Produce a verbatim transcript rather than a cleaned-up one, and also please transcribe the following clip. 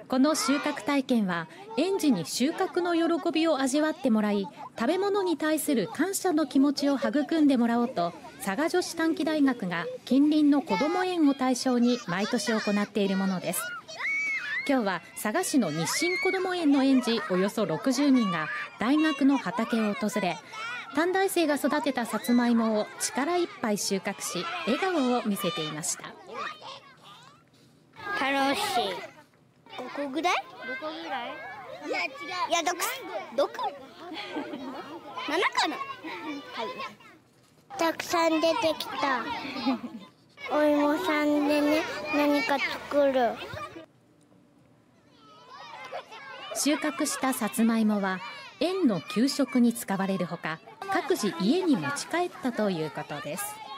この収穫体験は園児に収穫の喜びを味わってもらい、食べ物に対する感謝の気持ちを育んでもらおうと、佐賀女子短期大学が近隣のこども園を対象に毎年行っているものです。今日は佐賀市の日清こども園の園児およそろくじゅうにんが大学の畑を訪れ、短大生が育てたさつまいもを力いっぱい収穫し、笑顔を見せていました。 楽しい。ごこぐらい？ごこぐらい？いや違う。いやどく、どく？ななかな？はい。たくさん出てきた。お芋さんでね、何か作る。 収穫したさつまいもは園の給食に使われるほか、各自家に持ち帰ったということです。